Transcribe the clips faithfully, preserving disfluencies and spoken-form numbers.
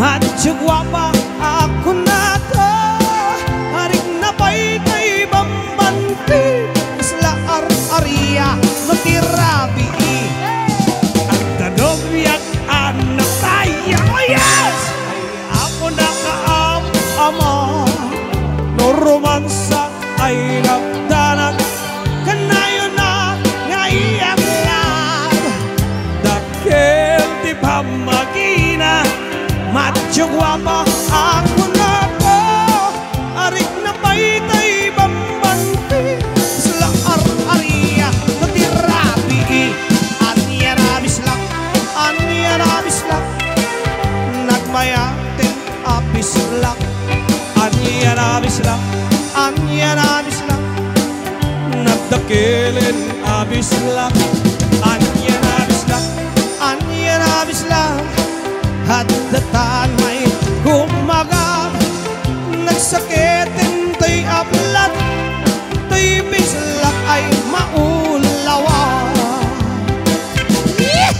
Madyo gwapa ako na to, haring napay kay bambanti, isla ar-aria matirabi ang danobyak anak tayo. Oh yes! Ay ako na kaam-ama no romansa ay nagdanag kanayo na ngayang lang dakil di pa magina. Madyo gwapa ako na to, arik na pa'y kay bambanti, isla ar-aria natirabi anya rabis lang, anya rabis lang nagmayating abis lang, anya rabis lang, anya rabis lang nagdakilin abis lang, anya rabis lang, anya rabis lang hadatan may gumagat nagsakitin to'y ablat to'y bislak ay maulawa. Yeah!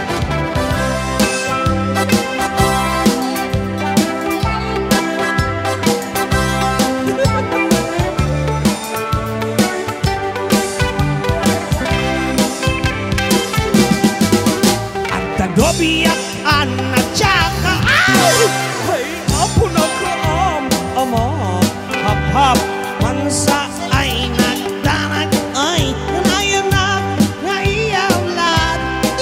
Ang tagobiyak anak tsaka ay ay apo na kaam ama hap-hap mansa ay nagdanag ay ngayon na ngayawlan.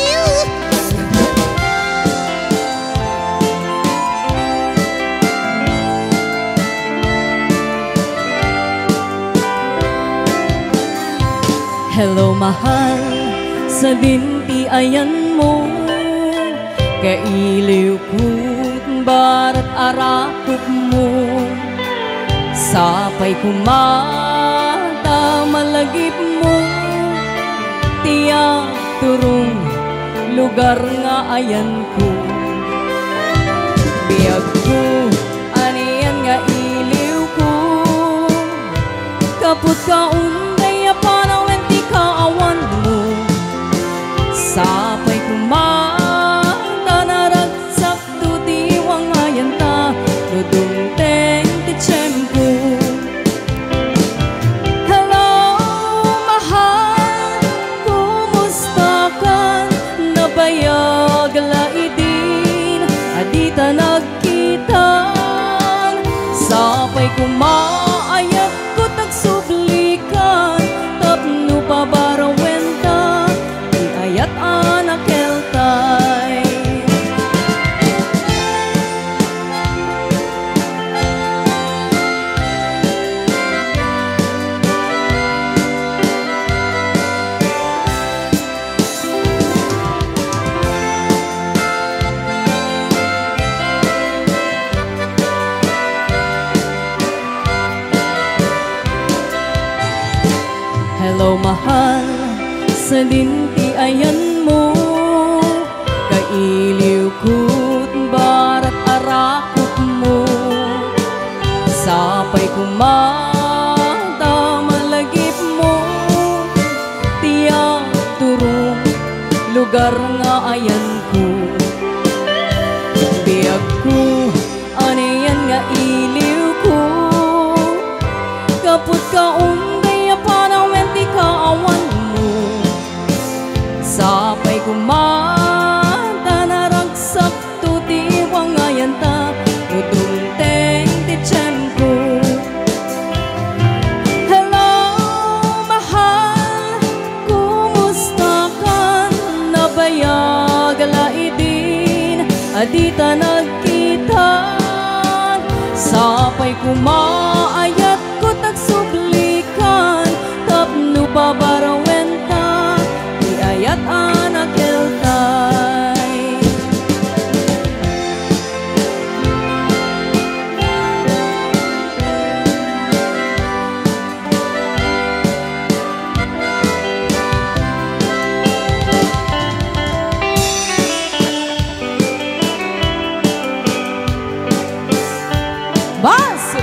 Hello mahal, sa binti ayan mo kailiw ko't barat arakot mo sapay kumata malagip mo tiyak turong lugar nga ayan ko biyag ko aniyan nga iliw ko kaput ka unday apanawen ti kaawan mo sapay kumata dudungteng ti tiyempo. Hello, mahal, kumusta ka? Nabayag laidin, adita nagkitan. Sapay kumaayat ko tagsublikan, tapno pa barawenta, di ayat anak keltay. Hello mahal, sa dinti ayan mo kailiw ko't barat arakot mo sapay kumata malagip mo tiyak turong lugar nga ayan ko biyag ko aniyan nga iliw ko kaput ka unday apanawen ti kaawan mo sapay kumata naragsak to ti wangayan ta udungteng ti tiyempo. Hello mahal, kumusta ka? Nabayag laidin, adita nagkitan sapay kumaayat ko tagsublikan tapno pa barawenta di ayat anak keltay. Bas!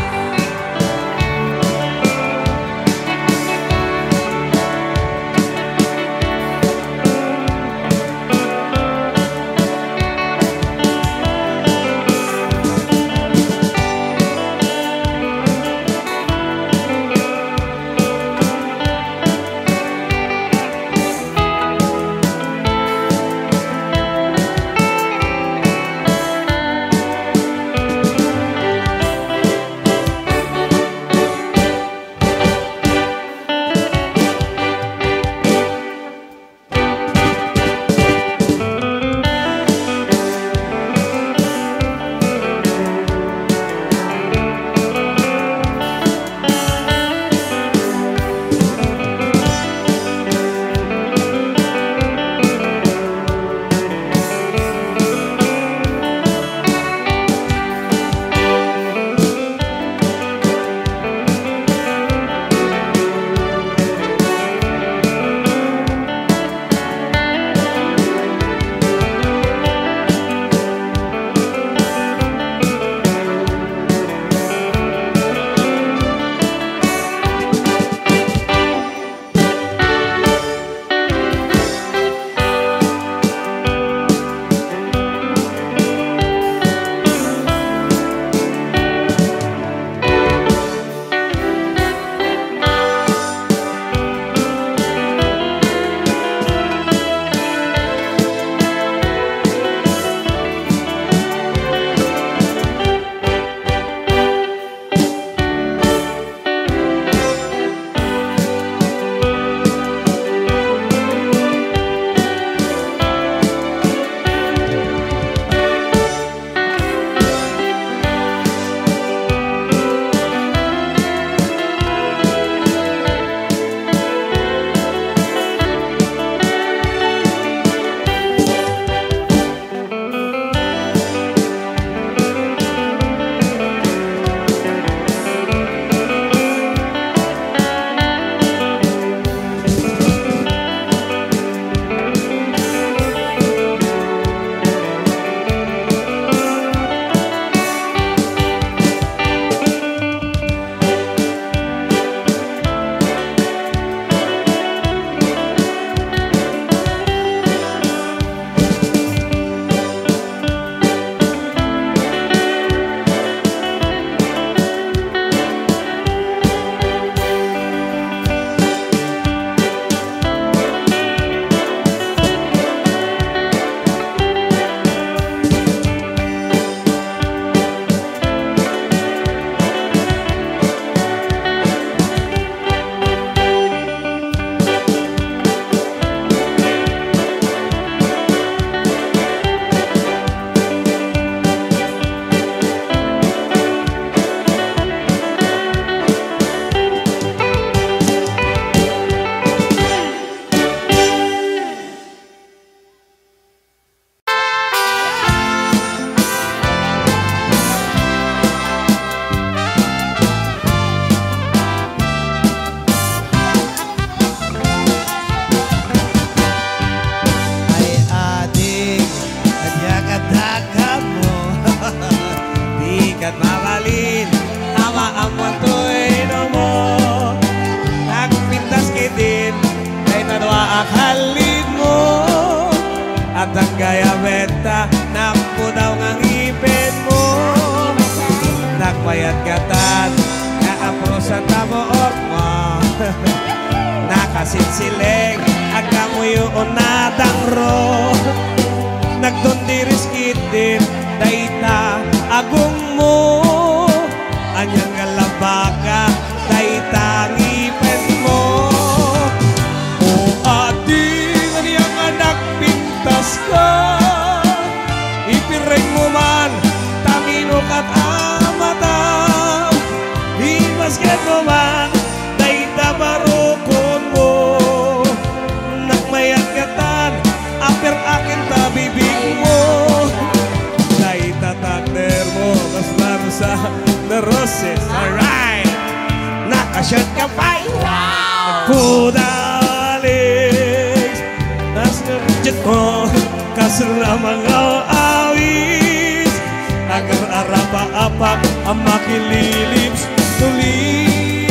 masinsileg agamuyo onadang ro nagdondiris kitin dayta agong mo anyang galabaka dayta ngipin mo o ating aniyang anak pintas ka ipireng mo man tangino kat amatam himasket mo man dayta barukon mo nagmayat katan aper akin tabibig mo dayta takder mo mas laro sa the roses. Alright, nakashot ka pa. Wow! Nagpudalis nas ngerjit mo kasela mga awis agar arapa-apak ang makililips tulis.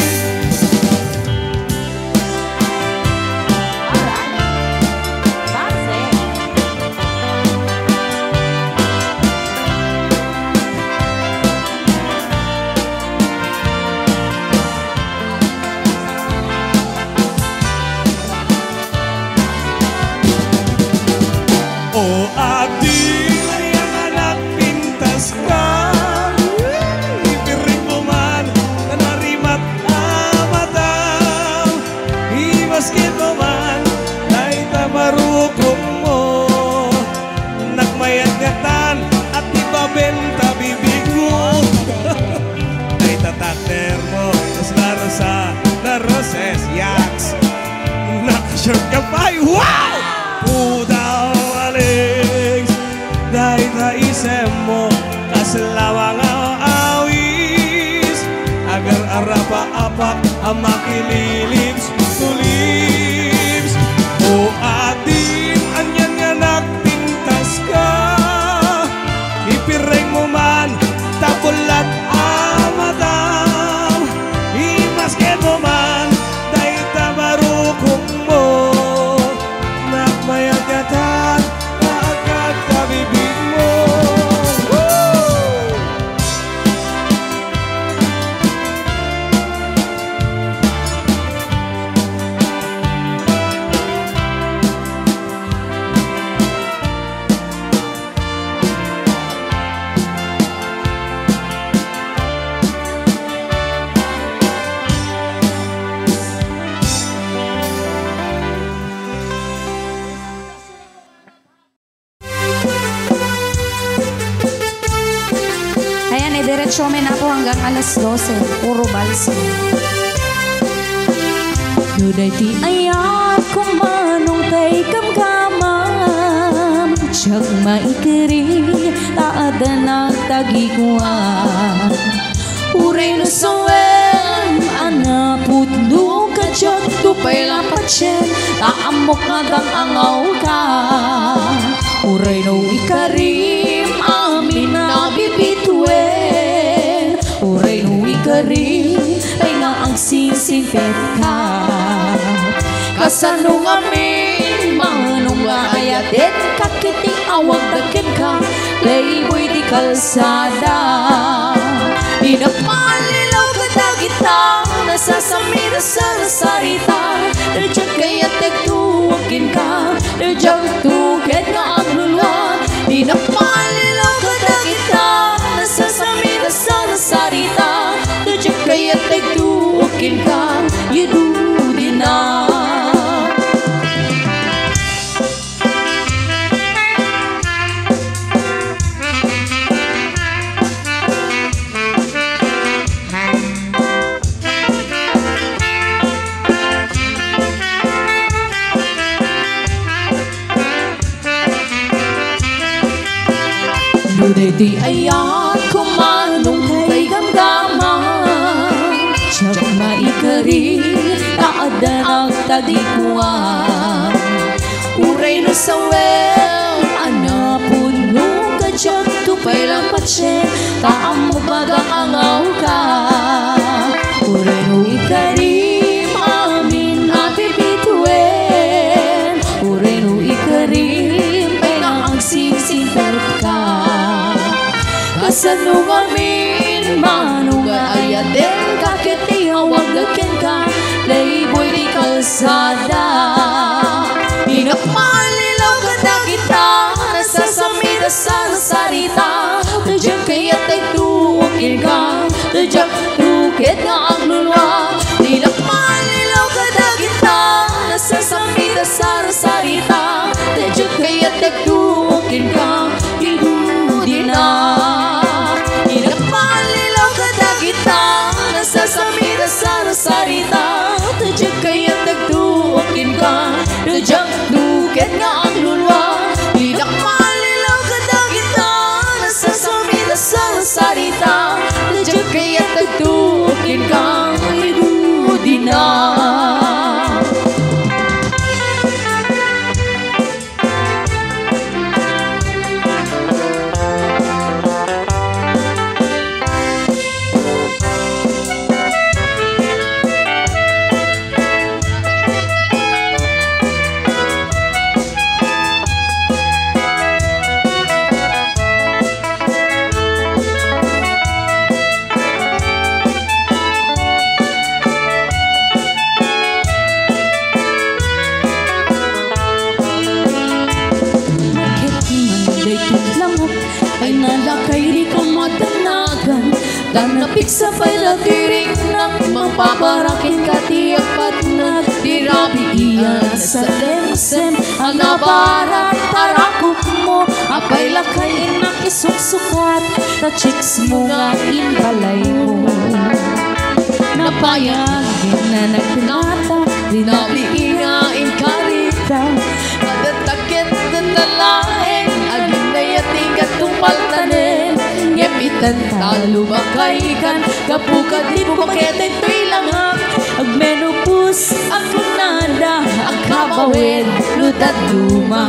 O ating ang anak pintas ka ipiring mo man na narimat amatang imaskit mo man ay tamarukong mo nagmayat gatan at ibabenta bibig mo ay tatakter mo tas laro sa the roses yaks nakashort ka pa. Wow! Pudaw dahil naisem mo kasalawang awis agar arapa-apak ang makililips tulips o ating anyan nga nagpintas ka ipireng mo man tapulat amatam imasket mo man dahil tamarukong mo nakmayagatan bibig mo. Woo! Diretso may na po hanggang alas dose. Puro balsa. Duday ti ayat kung manong kay kamkamam Tiyag maikiri taada nagtagikuan Uray na sawem anaput do ka tiyag tupay lang patyen taamok na dang angaw ka Uray no ikarim amin na bibituin Uray no ikarim ay nga ang sinsipet ka Kasanong amin manong ayadet kakiting awag dakin ka Layboy di kalsada Inapalilaw ka dagitang nasasamid sa sarita Dajag kaya tegtuwakin ka Dajag tukit na ang lula Inapalilaw ka dagitang nasasamid sa sarita Dajag kaya tegtuwakin ka Yududi na Duday di ayat kung manong kay gamgaman Tiyag maikari taada nagtadikuan Uray no sawel anapun no ka tiyag tupay lang patse taam mo bagang angaw ka Uray no ikarim amin apipituin Uray no ikarim ay nga ang singsipet ka Kasanong amin manong ayaden kakiti hawag dakin ka Layboy di kalsada kalsada. Pinapalilaw ka na kita, nasasamida sa sarita. Tadyak kaya't ay tuwakin ka, tadyak tukit nga ang lulwa. Pinapalilaw ka na kita, nasasamida sa sarita. Tadyak kaya't ay tuwakin ka, hindi na. Pinapalilaw ka na kita, nasasamida sa sarita. Tadyak kaya't ay tuwakin ka, tadyak tukit nga ang lulwa. Pinapalilaw ka na kita, nasasamida sa sarita. Tadyak kaya't ay tuwakin ka, hindi na. Ay nalakay di ka madanagan, danapik sa pailatiring na mapaparakin ka tiyak patnag. Tirabi iyan sa lemsem, ang nabarat tarakok mo. Apay lakay na isuksukat, ta chicks mo nga inbalay mo. Napayagin na nagtinata, tinabi iyain karita. Nadatakit na nalain, agin na yating katupaltanin. Ngepitan talubakay kan, kapukad di bumaketay to'y langak. Agmenopus, ako nada, ang kabawin, lutad luma.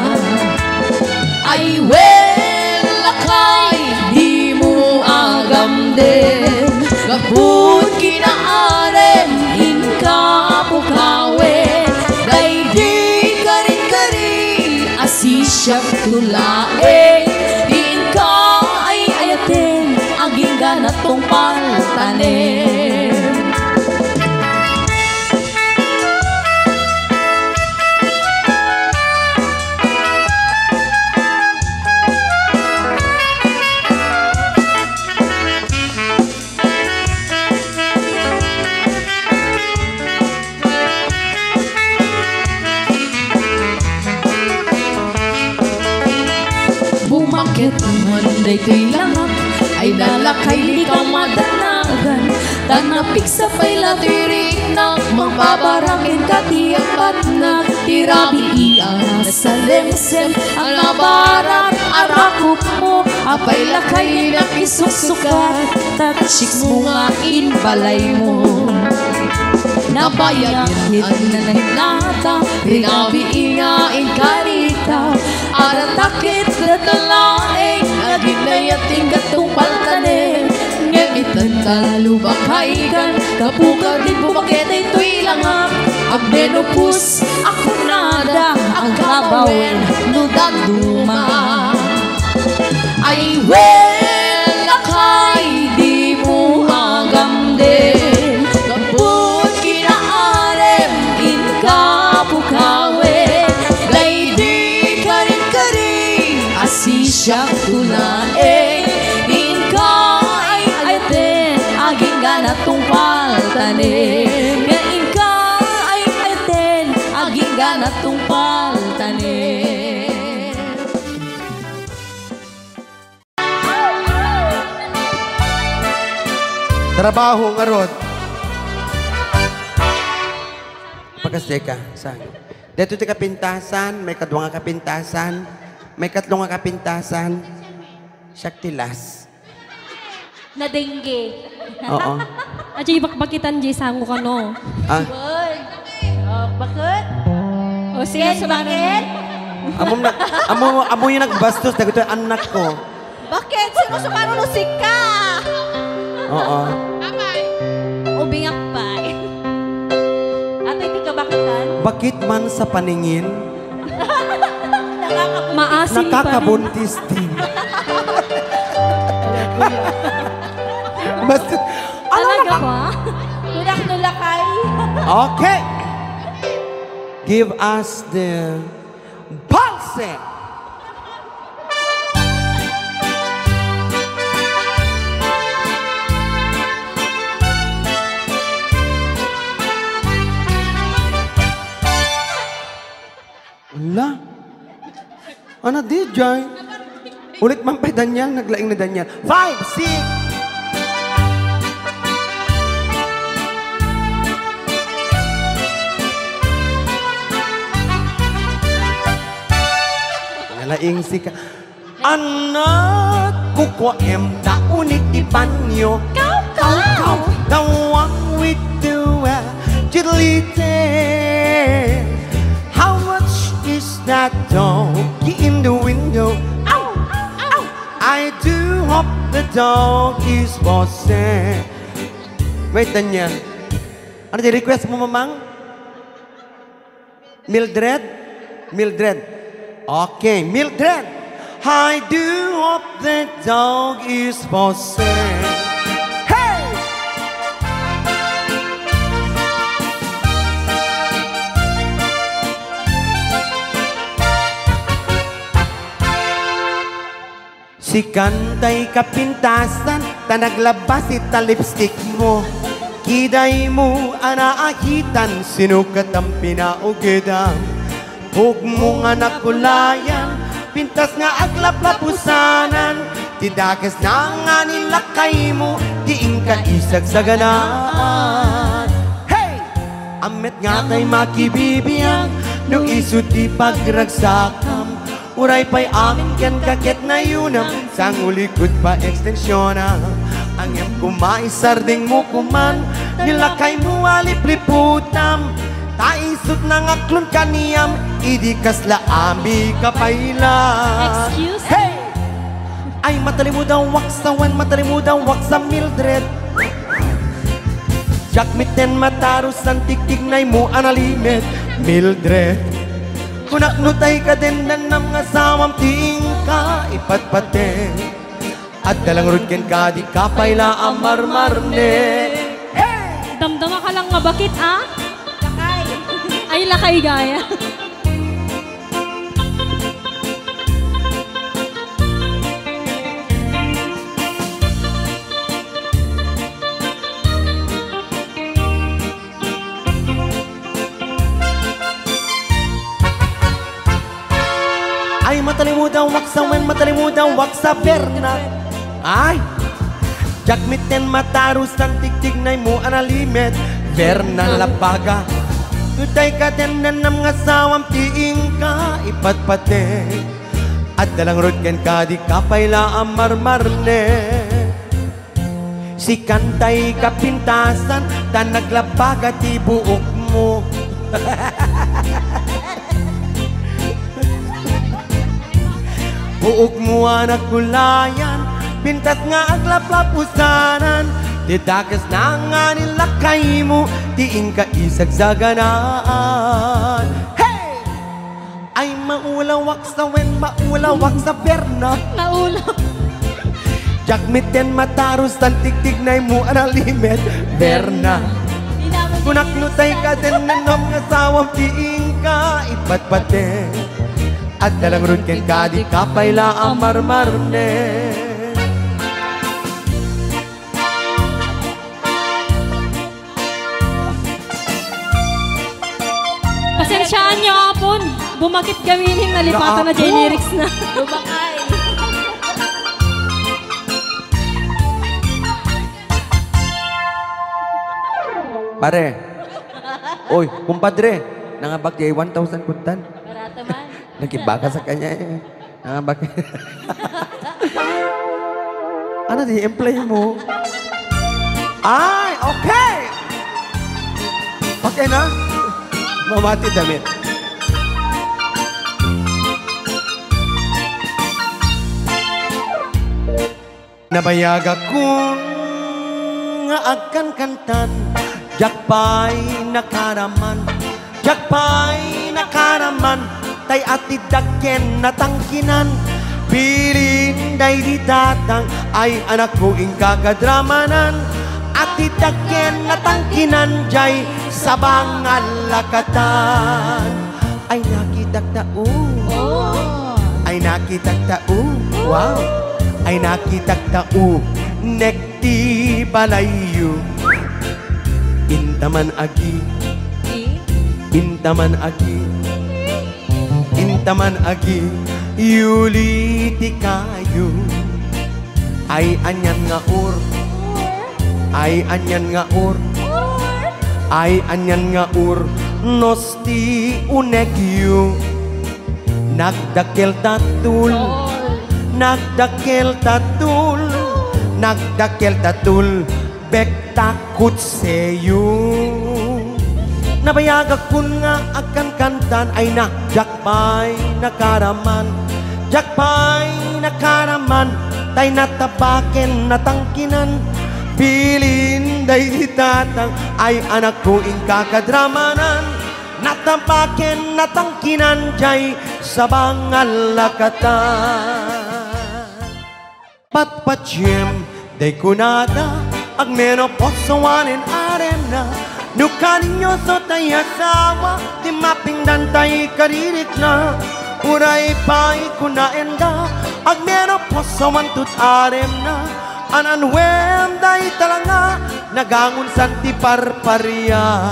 Ay well, lakay, di mo agam din. Kaput kinaarem, inkapukawin. Day di karin-karin, asisyak tulae. Din ka ay ayatin, aging ganatong paltanin. Bumakit man day to'y langak, ay lalakay di ka madanagan. Tanapik sa pailatiring na mapaparakin ka tiyak patnag. Tirabi iya sa lemsem, ang nabarat arakok mo. Apay lakay na isuksukat, tatsik mo nga inbalay mo. Nabayagin na nahinata, rinabi iya inkarita. Aratakit na talaeng, aging na yating gatong paltanin. Ngemitan talubakay kan, kapukad din bumaketay to'y langak. Agmenopus, ako nada, ang kabawin, nudad luma. Ay well, lakay, di mo agam din. Kaput kinaarem, inkapukawin. Day di karin-karin, asisyak tunae. Din ka ay ayatin, aging ganatong paltanin. Ngain ka ay ayatin, aging ganatong paltanin. Trabaho nga rod. Pagkaseka, saan? Dito ti kapintasan, may kadwa nga kapintasan, may katlo nga kapintasan, siyak tilas. Na dengue. Oo. At yung bakbakitan di sango ka no. Ah, Oh, bakit? O sige, bakit? amo na, amo, amo yung nagbastos, dagito yung anak ko. Bakit? Sino sa panulusik ka? Oo. Ubingak pa. At hindi ka bakitan? Bakit man sa paningin, Nakakabuntis. Maasim pa. nakakabuntis din. Basta, Talaga ba? Tulak-tulakay. okay. give us the pulse. Wala. Ano di, Joy? Ulit man pa Daniel, naglaing na Daniel. Five, six. Nalaing si ka. Anak ko ko em ta unik di panyo. Kau, kau, kau. The one with the agility. How much is that doggy in the window? Ow, ow. I do hope the dog is for sale. Wait, Daniel. Ano di request mo, mamang? Mildred? Mildred. Okay, Mildred. I do hope the dog is for sale. Hey! Si kantay kapintasan, tanaglabas ita lipstick mo. Kiday mo anaakitan, sinukat ang pinaugidan. Hug mo nga nakulayan, pintas nga aglaplapusanan. Tidakas na nga nilakay mo, diing ka isag sa ganaan. Hey! Amet nga tay makibibiyang, no isut di pagragsakam. Uray pa'y amin kan kakit na yunam, sang ulikod pa ekstensyonan. Ang iyang kumaisarding mo kuman, nilakay mo alipliputam. Taisot ng aklon kaniyam, idikas laami kapailan. Excuse me? Hey! Ay matalimu daw waksawan, matalimu daw waksa Mildred. Jakmiten matarusan tiktignay mo analimet Mildred. Kunak nutay ka din na nam nga sawam tiing ka ipatpate. At dalang rudken ka di kapayla amarmarne. Hey! Damdama ka lang nga bakit, ah? Lakay. Ay, lakay gaya. Ay matalimudaw waksawen, matalimudaw waksa perna. Ay jakmiten matarusan tiktignay mo analimet Verna labaga. Tutay ka din na nam nga sawam tiing ka ipatpate. At dalang rudken ka di kapayla amarmarne. Si kantay kapintasan, tan naglabaga ti buok mo. Buok mo anak kulayan, pintas nga aglaplapusanan. Didakas na nga nilakay mo, diin ka isag sa ganaan. Hey! Ay maulawak sa wen, maulawak sa perna. Naulaw. Jakmiten mataros, tan tiktignay mo analimet Verna. Kunak nutay ka din na nam nga sawam diin ka ipatpate. At dalang rudken ka di kapayla amarmarne. Pasensyaan niyo apon. Bumakit gawinin nalipatan na Naapo. dyan lyrics na. Lumakay. Pare. Oy, kumpadre. Nangabak jay one thousand kuntan. Barata man. Nakibaga sa kanya eh. Nangabak. Ano di employ mo? Ay, okay. Okay na? Mamati damit. Nabayag akong nga agkan kantan. Jakpay nakaraman, jakpay nakaraman. Tay ati daken natangkinan. Piling day di datang ay anak ko ing kagadramanan. Ati daken natangkinan jay sa bangal lakatan. Ay nakitag tao, Oh. ay nakitag tao, wow. Ay nakitag tao, nekti balayo. Intaman agi, intaman agi, intaman agi, yuliti kayo. Ay anyan nga ur, ay anyan nga ur, ay anyan nga ur, nosti unegyo. Nagdakil tatul, nagdakil tatul, nagdakil tatul, bek takot seyo. Nabayagak kun nga akan kantan ay na jakpay nakaraman, jakpay nakaraman, tay natapaken natangkinan, pilin day itatang ay anak ko ing kakadramanan, natapaken natangkinan jay sa bangal lakatan. Patpatsyem day kunada ag menoposawanin arena, nukaninyo so tay asawa di mapingdan tay karirik na. Uray pa'y kunaenda ag menoposawan tut arem na, ananwem day talanga nagangon santi parparia.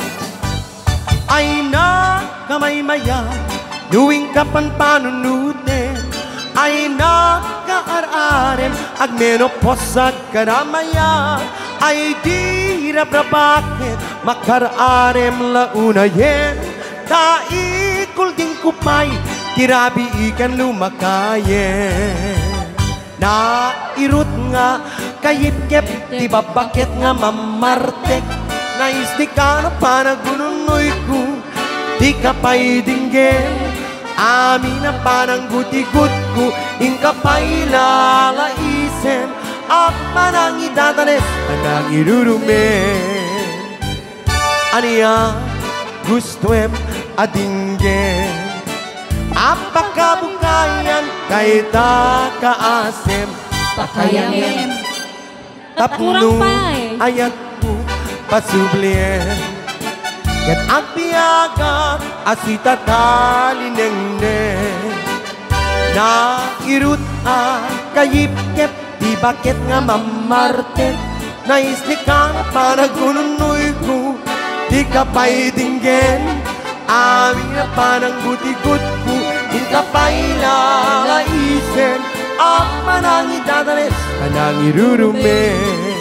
Ay na kamay maya duwing kapan panunuten, ay na kaararem ag menopos ag karamaya. Ay di rabrabakit makararem launayen, kaikul ding kupay tirabi ikan lumakayen. Na irut nga kayip-kep di babakit nga mamartek, nais di ka na panagununoy ko di ka pa'y dinggin. Amin na panang guti-gut ko ingka pa'y lalaisen, at manang idadanes manang irurumen. Aniya gustuem adinggen, apakabukayan kay takaasem, Pakayangin. tapno Kurang pa eh. ayat po pasublien. Ket agpiaga asita talinengne, na irut a kayip-kep di bakit nga mamarte, nais ni ka panagununoy ko di ka pa'y dinggen. Amin na panang buti-gut ko di ka pa'y lalaisen, ang manang idadanes manang irurumen.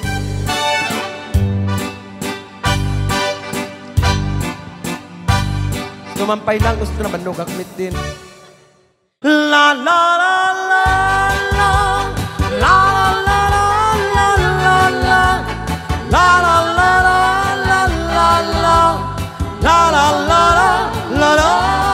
Tumampay lang, gusto naman no gagmit din. La la la la la, la la la la la la, la la la la la la la, la la la la la.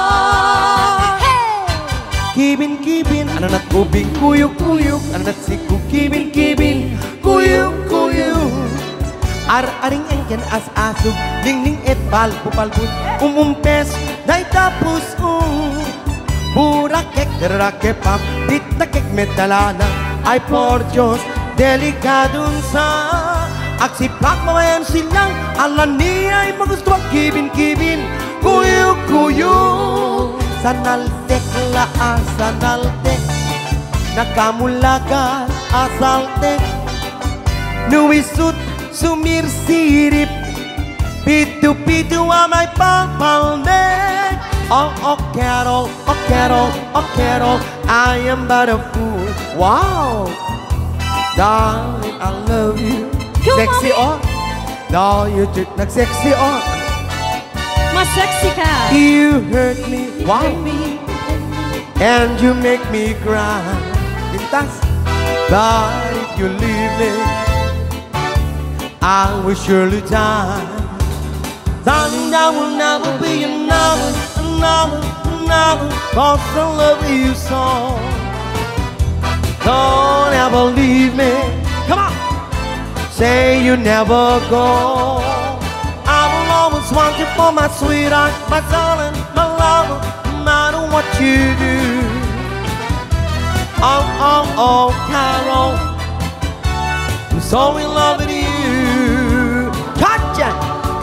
Kibin kibin, ano nat kubing kuyuk kuyuk, ano nat siku kibin kibin, kuyuk kuyuk. Ar-aring engken as-asug, ning-ning et balbu-balbut, umumpes, day tapos um. Burakek, rakepap, ditakek metalana, ay por Diyos, delikadun sa. Aksipak mawayan silang, alam niya ay magustuhan kibin-kibin, kuyuk-kuyuk. Sanaltek la asanaltek, nakamulagan asaltek, nuwisut sumirsirip, pitu-pitu amay papalnek. Oh, oh, Carol, oh, Carol, oh, Carol, I am but a fool. Wow, darling, I love you. Go, Sexy on, no, you just nag-sexy on. Mas sexy ka. You hurt me, wow, and you make me cry. Pintas, but if you leave me, I will surely die. Darling, I will never be another, another, another, 'cause I love you so. Don't ever leave me. Come on, say you never go. I will always want you for my sweetheart, my darling, my lover, no matter what you do. Oh, oh, oh, Carol, I'm so in love with you. Gotcha,